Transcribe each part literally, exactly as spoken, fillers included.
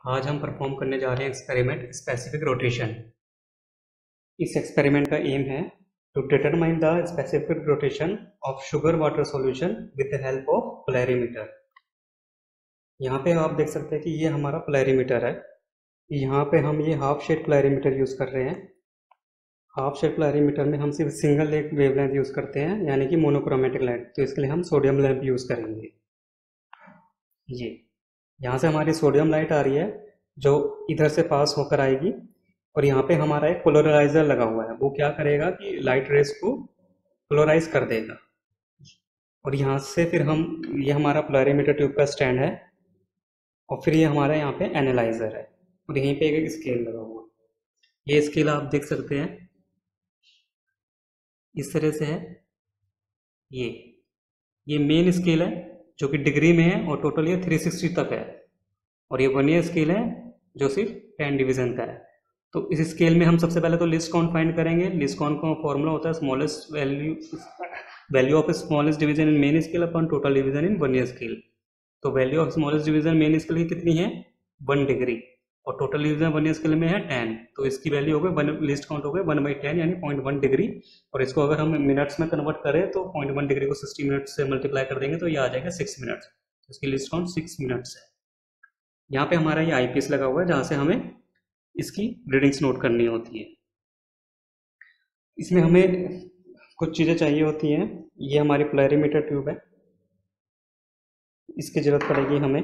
आज हम परफॉर्म करने जा रहे हैं एक्सपेरिमेंट स्पेसिफिक रोटेशन। इस एक्सपेरिमेंट का एम है to determine the specific rotation of sugar water solution with the help of polarimeter. यहाँ पे आप देख सकते हैं कि ये हमारा पोलैरिमीटर है। यहाँ पे हम ये हाफ शेड पोलैरिमीटर यूज़ कर रहे हैं। हाफ शेड पोलैरिमीटर में हम सिर्फ सिंगल एक वेवलेंथ यूज़ करते हैं, यानी कि मोनोक्रोमेटिक लाइट। तो इसके लिए हम सोडियम लैंप यूज़ करेंगे। ये यहाँ से हमारी सोडियम लाइट आ रही है जो इधर से पास होकर आएगी, और यहाँ पे हमारा एक पोलराइजर लगा हुआ है। वो क्या करेगा कि लाइट रेस को पोलराइज कर देगा। और यहाँ से फिर हम, ये हमारा पोलैरिमीटर ट्यूब का स्टैंड है, और फिर ये हमारा यहाँ पे एनालाइजर है, और यहीं पे एक स्केल लगा हुआ है। ये स्केल आप देख सकते हैं इस तरह से है। ये ये मेन स्केल है जो कि डिग्री में है, और टोटल ये थ्री सिक्सटी तक है। और ये वर्नियर स्केल है जो सिर्फ टेन डिवीजन का है। तो इस स्केल में हम सबसे पहले तो लीस्ट काउंट फाइंड करेंगे। लीस्ट काउंट का फॉर्मूला होता है smallest value value of smallest division in main scale upon total division in vernier scale. तो value of smallest division main scale की कितनी है, वन डिग्री, और टोटल डिवीजन वर्नियर स्केल में है टेन। तो इसकी वैल्यू हो गई वन, लीस्ट काउंट हो गई वन बाई टेन, यानी पॉइंट वन डिग्री। और इसको अगर हम मिनट्स में कन्वर्ट करें तो पॉइंट वन डिग्री को सिक्सटी मिनट से मल्टीप्लाई कर देंगे तो ये आ जाएगा सिक्स मिनट्स। तो इसकी लीस्ट काउंट सिक्स मिनट्स है। यहाँ पे हमारा ये आईपीएस लगा हुआ है जहाँ से हमें इसकी रीडिंग्स नोट करनी होती है। इसमें हमें कुछ चीज़ें चाहिए होती हैं। ये हमारी पोलैरिमीटर ट्यूब है, इसकी ज़रूरत पड़ेगी हमें।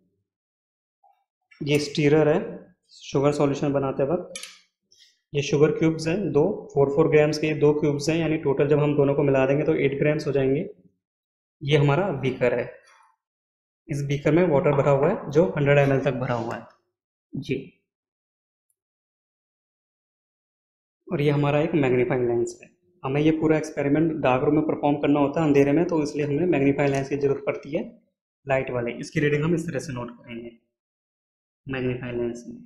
ये स्टीरर है शुगर सॉल्यूशन बनाते वक्त। ये शुगर क्यूब्स हैं दो, फोर फोर ग्राम्स के दो क्यूब्स हैं, यानी टोटल जब हम दोनों को मिला देंगे तो एट ग्राम्स हो जाएंगे। ये हमारा बीकर है। इस बीकर में वाटर भरा हुआ है जो हंड्रेड एम एल तक भरा हुआ है जी। और ये हमारा एक मैग्नीफाइंग लेंस है। हमें ये पूरा एक्सपेरिमेंट डार्क रूम में परफॉर्म करना होता है, अंधेरे में, तो इसलिए हमें मैग्नीफाइंग लेंस की जरूरत पड़ती है लाइट वाले। इसकी रीडिंग हम इस तरह से नोट करेंगे मैग्नीफाइंग लेंस में।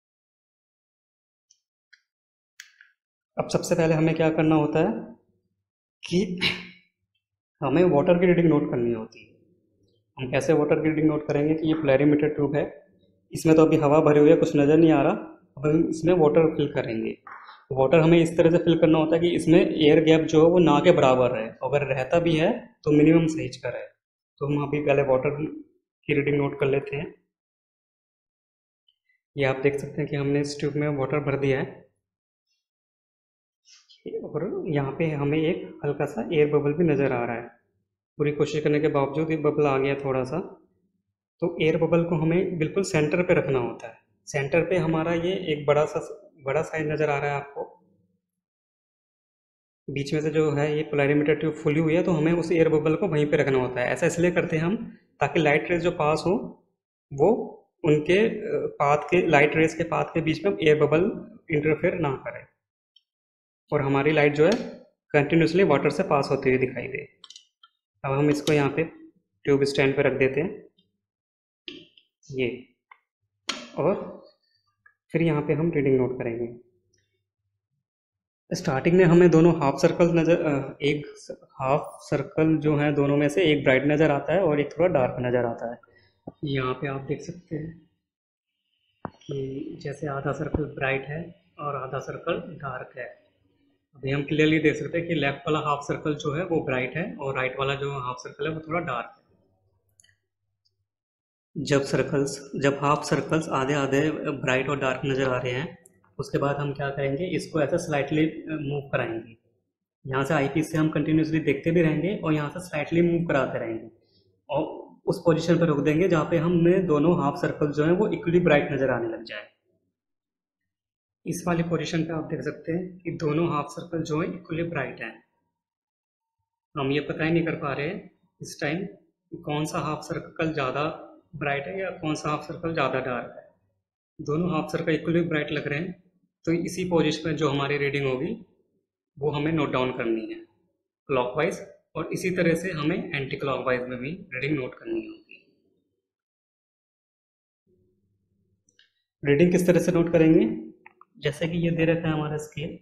अब सबसे पहले हमें क्या करना होता है कि हमें वाटर की रीडिंग नोट करनी होती है। हम कैसे वाटर की रीडिंग नोट करेंगे कि ये पोलैरिमीटर ट्यूब है, इसमें तो अभी हवा भरी हुई है, कुछ नज़र नहीं आ रहा। अब हम इसमें वाटर फिल करेंगे। वाटर हमें इस तरह से फिल करना होता है कि इसमें एयर गैप जो है वो ना के बराबर रहे, अगर रहता भी है तो मिनिमम साइज का रहे। तो हम अभी पहले वाटर की रीडिंग नोट कर लेते हैं। ये आप देख सकते हैं कि हमने इस ट्यूब में वाटर भर दिया है, और यहाँ पे हमें एक हल्का सा एयर बबल भी नज़र आ रहा है। पूरी कोशिश करने के बावजूद ये बबल आ गया थोड़ा सा। तो एयर बबल को हमें बिल्कुल सेंटर पे रखना होता है। सेंटर पे हमारा ये एक बड़ा सा बड़ा साइज नज़र आ रहा है आपको। बीच में से जो है ये पोलैरिमीटर ट्यूब फुली हुई है, तो हमें उस एयर बबल को वहीं पे रखना होता है। ऐसा इसलिए करते हैं हम, ताकि लाइट रेज जो पास हो वो उनके पाथ के लाइट रेज के पाथ के बीच में एयर बबल इंटरफेयर ना करे, और हमारी लाइट जो है कंटिन्यूसली वाटर से पास होती हुई दिखाई दे। अब हम इसको यहाँ पे ट्यूब स्टैंड पे रख देते हैं ये, और फिर यहाँ पे हम रीडिंग नोट करेंगे। स्टार्टिंग में हमें दोनों हाफ सर्कल नज़र एक हाफ सर्कल जो है दोनों में से एक ब्राइट नज़र आता है और एक थोड़ा डार्क नज़र आता है। यहाँ पे आप देख सकते हैं कि जैसे आधा सर्कल ब्राइट है और आधा सर्कल डार्क है। अभी हम क्लियरली देख सकते हैं कि लेफ्ट वाला हाफ सर्कल जो है वो ब्राइट है, और राइट वाला जो हाफ सर्कल है वो थोड़ा डार्क है। जब सर्कल्स जब हाफ सर्कल्स आधे आधे ब्राइट और डार्क नज़र आ रहे हैं, उसके बाद हम क्या करेंगे, इसको ऐसे स्लाइटली मूव कराएंगे। यहाँ से आईपीस से हम कंटिन्यूसली देखते भी रहेंगे, और यहाँ से स्लाइटली मूव कराते रहेंगे, और उस पोजीशन पर रोक देंगे जहाँ पे हमें दोनों हाफ सर्कल जो हैं वो इक्वली ब्राइट नज़र आने लग जाए। इस वाली पोजीशन पे आप देख सकते हैं कि दोनों हाफ सर्कल जो है इक्वली ब्राइट हैं। हम ये पता ही नहीं कर पा रहे इस टाइम कौन सा हाफ सर्कल ज़्यादा ब्राइट है या कौन सा हाफ सर्कल ज़्यादा डार्क है। दोनों हाफ सर्कल इक्वली ब्राइट लग रहे हैं, तो इसी पोजीशन में जो हमारी रीडिंग होगी वो हमें नोट डाउन करनी है क्लॉकवाइज, और इसी तरह से हमें एंटी क्लॉकवाइज में भी रीडिंग नोट करनी होगी। रीडिंग किस तरह से नोट करेंगे, जैसे कि ये दे रखा है हमारा स्केल।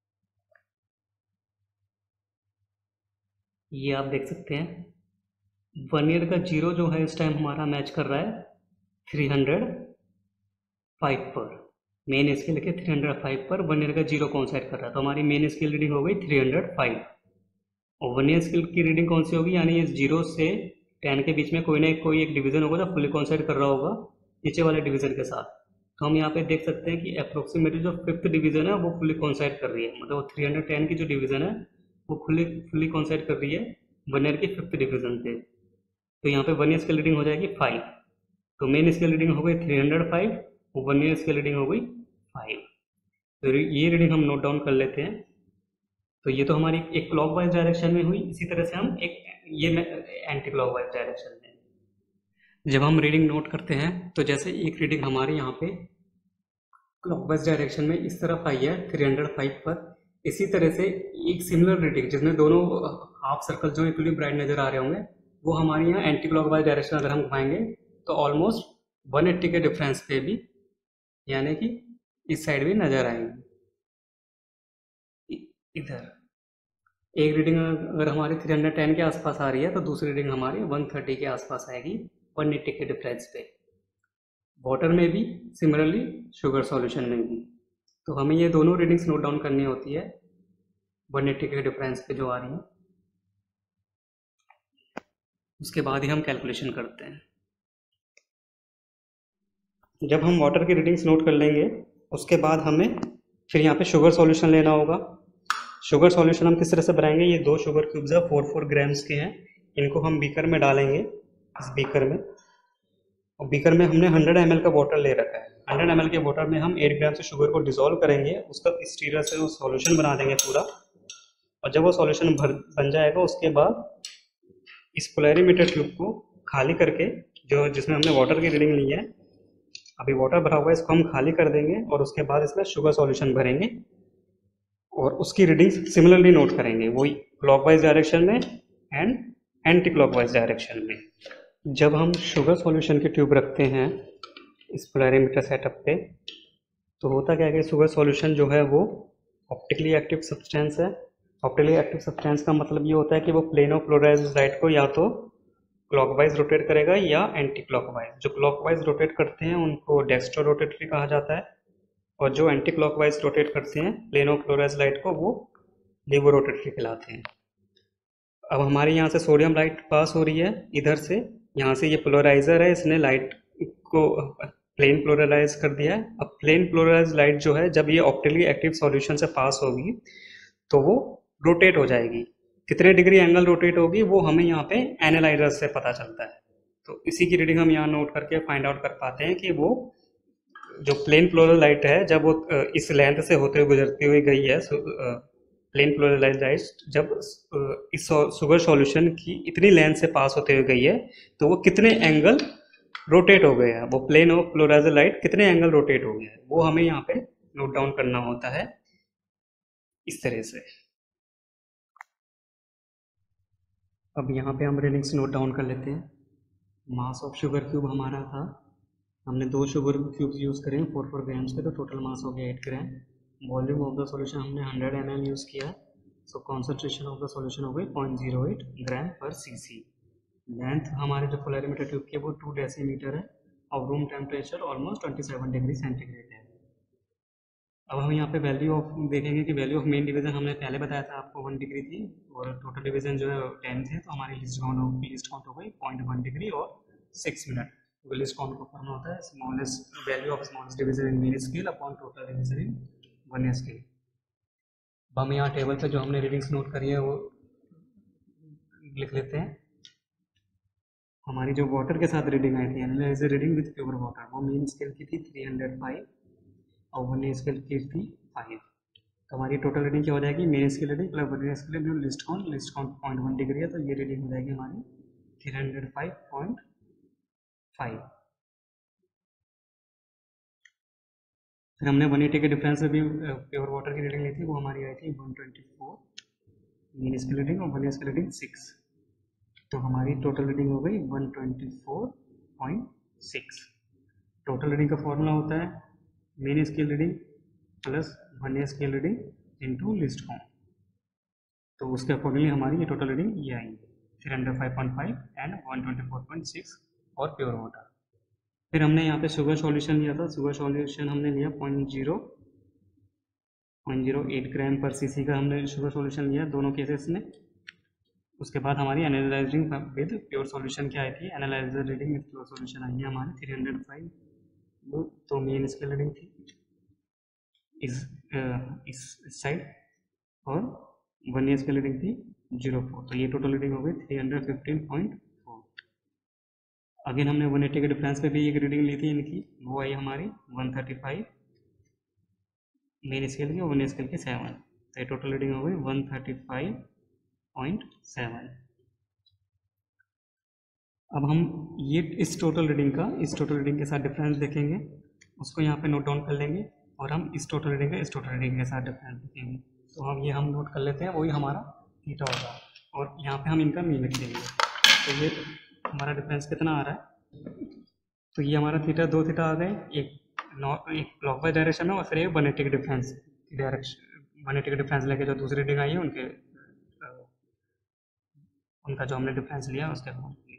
ये आप देख सकते हैं वन ईयर का जीरो जो है इस टाइम हमारा मैच कर रहा है थ्री हंड्रेड फाइव पर। मेन स्केल लिखे थ्री हंड्रेड फाइव पर, वन ईयर का जीरो कॉन्साइड कर रहा है, तो हमारी मेन स्केल रीडिंग हो गई थ्री हंड्रेड फाइव। और वन ईयर स्केल की रीडिंग कौन सी होगी, यानी इस जीरो से टेन के बीच में कोई ना कोई एक डिवीजन होगा जो फुली कॉन्साइड कर रहा होगा नीचे वाले डिवीजन के साथ। तो हम यहाँ पे देख सकते हैं कि अप्रोक्सीमेटली जो फिफ्थ डिवीजन है वो फुली कॉन्साइड कर रही है, मतलब थ्री हंड्रेड टेन की जो डिवीजन है वो फुली फुली कॉन्साइड कर रही है वन ईयर की फिफ्थ डिवीजन पे। तो यहाँ पे वन ईयर स्केल रीडिंग हो जाएगी फाइव। तो मेन स्केल रीडिंग हो गई थ्री हंड्रेड फाइव और वन ईयर स्केल रीडिंग हो गई फाइव। तो ये रीडिंग हम नोट डाउन कर लेते हैं। तो ये तो हमारी एक क्लॉकवाइज डायरेक्शन में हुई, इसी तरह से हम एक ये एंटी क्लॉकवाइज डायरेक्शन में जब हम रीडिंग नोट करते हैं, तो जैसे एक रीडिंग हमारे यहाँ पे क्लॉकवाइज डायरेक्शन में इस तरफ आई है थ्री हंड्रेड फाइव पर, इसी तरह से एक सिमिलर रीडिंग जिसमें दोनों हाफ सर्कल जो इक्वली ब्राइट नजर आ रहे होंगे वो हमारे यहाँ एंटी क्लॉकवाइज डायरेक्शन अगर हम घुमाएंगे तो ऑलमोस्ट वन एट्टी के डिफरेंस पे भी, यानी कि इस साइड भी नजर आएंगे। इधर एक रीडिंग अगर हमारी थ्री हंड्रेड टेन के आसपास आ रही है तो दूसरी रीडिंग हमारी वन थर्टी के आसपास आएगी वन एट्टी के डिफरेंस पे। वाटर में भी सिमिलरली, शुगर सॉल्यूशन में भी। तो हमें ये दोनों रीडिंग्स नोट डाउन करनी होती है वन एट्टी के डिफरेंस पे जो आ रही है, उसके बाद ही हम कैलकुलेशन करते हैं। जब हम वाटर की रीडिंग्स नोट कर लेंगे उसके बाद हमें फिर यहाँ पे शुगर सॉल्यूशन लेना होगा। शुगर सॉल्यूशन हम किस तरह से बनाएंगे, ये दो शुगर क्यूब्स है फोर फोर ग्राम्स के हैं, इनको हम बीकर में डालेंगे। इस बीकर में, और बीकर में हमने हंड्रेड एम एल का वाटर ले रखा है। हंड्रेड एम एल के वाटर में हम एट ग्राम से शुगर को डिसॉल्व करेंगे, उसका स्टीरर से वो सॉल्यूशन बना देंगे पूरा। और जब वो सॉल्यूशन भर बन जाएगा उसके बाद इस पोलैरिमीटर ट्यूब को खाली करके, जो जिसमें हमने वाटर की रीडिंग ली है, अभी वाटर भरा हुआ है, इसको हम खाली कर देंगे और उसके बाद इसमें शुगर सॉल्यूशन भरेंगे और उसकी रीडिंग सिमिलरली नोट करेंगे, वही क्लॉकवाइज डायरेक्शन में एंड एंटी क्लॉकवाइज डायरेक्शन में। जब हम शुगर सॉल्यूशन की ट्यूब रखते हैं इस पोलैरिमीटर सेटअप पे, तो होता क्या है कि शुगर सॉल्यूशन जो है वो ऑप्टिकली एक्टिव सब्सटेंस है। ऑप्टिकली एक्टिव सब्सटेंस का मतलब ये होता है कि वो प्लेन ऑफ पोलराइज्ड लाइट को या तो क्लॉकवाइज रोटेट करेगा या एंटी क्लॉकवाइज। जो क्लॉकवाइज रोटेट करते हैं उनको डेक्स्ट्रो रोटेटरी कहा जाता है, और जो एंटी क्लॉकवाइज रोटेट करते हैं प्लेन ऑफ पोलराइज्ड लाइट को वो लीवो रोटेटरी कहलाते हैं। अब हमारे यहाँ से सोडियम लाइट पास हो रही है इधर से, यहाँ से ये पोलराइजर है, इसने लाइट को प्लेन पोलराइज कर दिया है। अब प्लेन पोलराइज लाइट जो है जब ये ऑप्टिकली एक्टिव सॉल्यूशन से पास होगी तो वो रोटेट हो जाएगी। कितने डिग्री एंगल रोटेट होगी वो हमें यहाँ पे एनालाइजर से पता चलता है। तो इसी की रीडिंग हम यहाँ नोट करके फाइंड आउट कर पाते हैं कि वो जो प्लेन पोलराइज लाइट है जब वो इस लेंथ से होते हुए गुजरती हुई गई है, प्लेन पोलराइज लाइट जब इस शुगर सॉल्यूशन की इतनी लेंथ से पास होते हुए गई है तो वो कितने एंगल रोटेट हो गया है, वो प्लेन ऑफ पोलराइज लाइट कितने एंगल रोटेट हो गया है वो हमें यहाँ पे नोट डाउन करना होता है इस तरह से। अब यहाँ पे हम रीडिंग्स नोट डाउन कर लेते हैं। मास ऑफ शुगर क्यूब हमारा था, हमने दो शुगर क्यूब्स यूज़ करें फोर फोर ग्राम्स के, तो टोटल मास हो गया eight gram. Volume of the solution हमने हंड्रेड एम एल यूज़ किया, so concentration of the solution हो गई पॉइंट जीरो एट ग्राम पर सी सी। लेंथ हमारे जो पोलैरिमीटर ट्यूब की है वो टू डेसीमीटर है और room temperature almost twenty seven degree centigrade है। अब हम यहाँ पे वैल्यू ऑफ देखेंगे कि वैल्यू ऑफ मेन डिवीजन हमने पहले बताया था आपको वन डिग्री थी, और टोटल डिवीजन जो है टेन थे, तो हमारी लिस्ट काउंट लिस्ट काउंट हो गई पॉइंट वन डिग्री और सिक्स मिनट। लिस्ट काउंट को फॉर्म होता है smallest value of smallest division in main scale upon total division in वन स्केल। अब हम यहाँ टेबल पे जो हमने रीडिंग्स नोट करी है वो लिख लेते हैं। हमारी जो वाटर के साथ रीडिंग आई थी, analyse reading with pure water, वो मेन स्केल की थी थ्री हंड्रेड फाइव और वन स्केल की थी फाइव। तो हमारी टोटल रीडिंग क्या हो जाएगी, मेन स्केल रीडिंग प्लस वन scale reading least count, least count point one degree है, तो ये रीडिंग हो जाएगी हमारी three hundred five point five. फिर हमने वन एटी के डिफरेंस में भी प्योर वाटर की रीडिंग ली थी, वो हमारी आई थी one twenty four main scale reading और वन स्केल रीडिंग सिक्स, तो हमारी टोटल रीडिंग हो गई one twenty four point six. Total reading का फॉर्मूला होता है मेन स्केल रीडिंग प्लस वन scale reading into least count, तो उसके अकॉर्डिंगली हमारी ये टोटल रीडिंग ये आएंगी। Three hundred five point five and one twenty four point six और प्योर वाटर। फिर हमने यहाँ पे शुगर सॉल्यूशन लिया था, शुगर सॉल्यूशन हमने लिया point zero point zero eight gram पर सीसी का हमने शुगर सॉल्यूशन लिया दोनों केसेस में। उसके बाद हमारी एनालाइजिंग विद प्योर सॉल्यूशन क्या आई थी, analyser reading with pure solution आई है हमारी थ्री हंड्रेड फाइव, तो मेन स्केल रीडिंग थी इस इस साइड और वन ईयर स्केल रीडिंग थी जीरो फोर, तो ये टोटल रीडिंग हो गई three hundred fifteen point four. Again हमने वन एट्टी के डिफरेंस पे भी एक रीडिंग ली थी इनकी, वो आई हमारी one thirty five main scale की और वन स्केल की सेवन, तो ये टोटल रीडिंग हो गई one thirty five point seven. अब हम ये इस टोटल रीडिंग का इस टोटल रीडिंग के साथ डिफरेंस देखेंगे, उसको यहाँ पे नोट डाउन कर लेंगे और हम इस टोटल रीडिंग का इस टोटल रीडिंग के साथ डिफरेंस देखेंगे। तो हम ये हम नोट कर लेते हैं, वही हमारा थीटा होगा और यहाँ पे हम इनका मीन लिख लेंगे। तो ये हमारा डिफरेंस कितना आ रहा है, तो ये हमारा थीटा दो थीटा आ गए, एक एक क्लॉकवाइज डायरेक्शन में और फिर एक वन एट्टी के डिफरेंस डायरेक्शन वन एट्टी के डिफरेंस लेके जो दूसरी रीडिंग आई है उनके उनका जो हमने डिफरेंस लिया उसके अकाउंट में।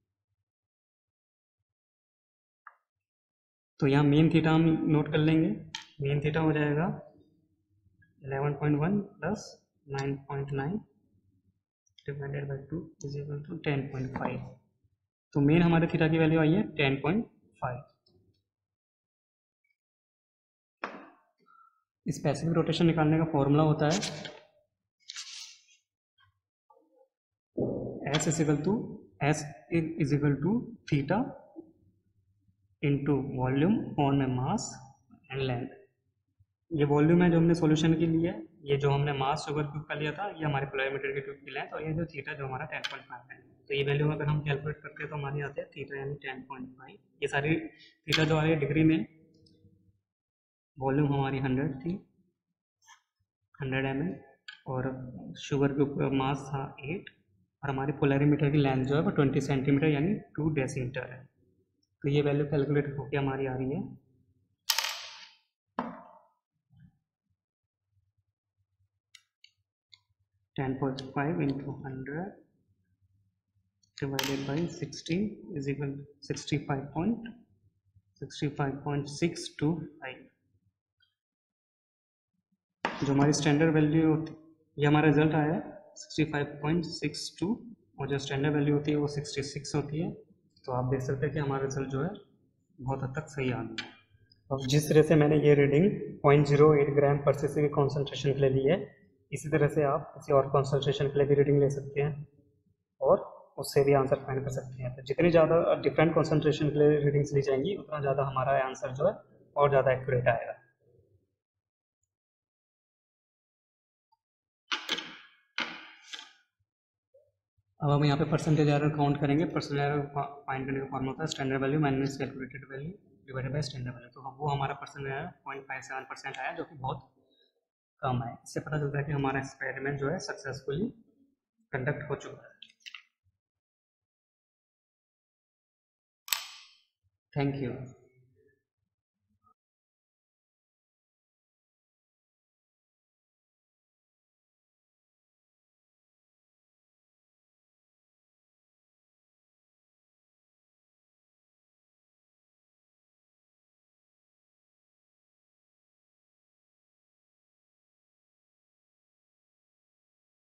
तो यहाँ मेन थीटा हम नोट कर लेंगे, मेन थीटा हो जाएगा eleven point one plus nine point nine divided by two is equal to ten point five. तो मेन हमारे थीटा की वैल्यू आई है ten point five. Specific rotation निकालने का फॉर्मूला होता है S is equal to S is equal to theta into volume on mass and length. ये वॉल्यूम है जो हमने सॉल्यूशन के लिए, ये जो हमने मास शुगर क्यूब का लिया था ये हमारे पोलरिमीटर के ट्यूब की लेंथ, और ये जो थीटा जो हमारा टेन पॉइंट फाइव है। तो ये वैल्यू अगर हम कैलकुलेट करते हैं तो हमारी आती है थीटा यानी टेन पॉइंट फाइव। ये सारी थीटा जो आ रही है डिग्री में, वॉल्यूम हमारी हंड्रेड थी हंड्रेड एम एल और शुगर क्यूब का मास था एट और हमारी पोलरिमीटर की लेंथ जो है वो ट्वेंटी सेंटीमीटर यानी टू डेसीमीटर है। तो ये वैल्यू कैलकुलेट होकर हमारी आ रही है ten point five into hundred divided by sixteen is equal sixty five point sixty five point six two five. जो हमारी स्टैंडर्ड वैल्यू होती ये हमारा रिजल्ट आया है sixty five point six two और जो स्टैंडर्ड वैल्यू होती है वो सिक्सटी सिक्स होती है। तो आप देख सकते हैं कि हमारा रिजल्ट जो है बहुत हद तक सही आ गया है। और जिस तरह से मैंने ये reading point zero eight gram पर सीसी के कॉन्सेंट्रेशन के लिए ली है, इसी तरह से आप किसी और कॉन्सेंट्रेशन के लिए भी रीडिंग ले सकते हैं और उससे भी आंसर फाइंड कर सकते हैं। तो जितनी ज़्यादा डिफरेंट कॉन्सेंट्रेशन के लिए रीडिंग्स ली जाएंगी उतना ज़्यादा हमारा आंसर जो है और ज़्यादा एक्यूरेट आएगा। अब हम यहाँ पे परसेंटेज एरर काउंट करेंगे। परसेंटेज एरर फाइंड करने का फॉर्मूला होता है standard value minus calculated value divided by standard value. तो वो हमारा percentage error point five seven percent आया जो कि बहुत कम है। इससे पता चलता है कि हमारा एक्सपेरिमेंट जो है सक्सेसफुली कंडक्ट हो चुका है। Thank you.